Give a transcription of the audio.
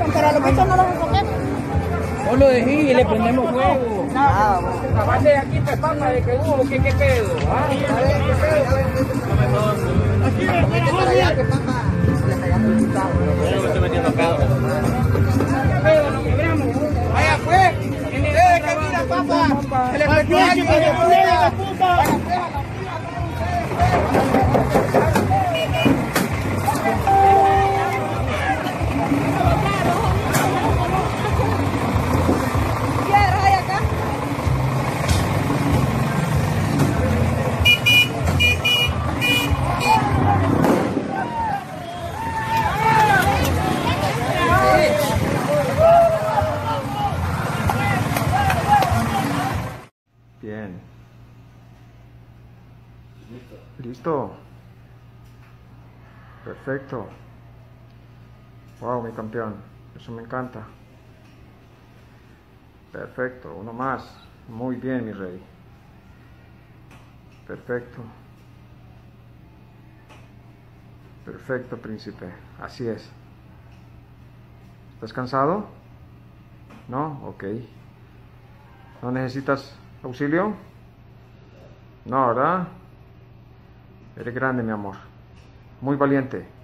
Pero los bichos no los enfoquemos. Vos lo dejé y le prendemos fuego. Ah, bueno. Aparte de aquí te pasa de que hubo, ¿qué pedo? ¿Ah? ¿Qué pedo? Aquí, Yo me estoy metiendo pedo. ¿Qué pedo? Lo quebramos. Vaya pues. Ustedes que mira, papá. El efectuario de puta. Bien. ¿Listo? Perfecto. Wow, mi campeón. Eso me encanta. Perfecto. Uno más. Muy bien, mi rey. Perfecto. Perfecto, príncipe. Así es. ¿Estás cansado? ¿No? Ok. ¿No necesitas auxilio? No, ¿verdad? Eres grande, mi amor. Muy valiente.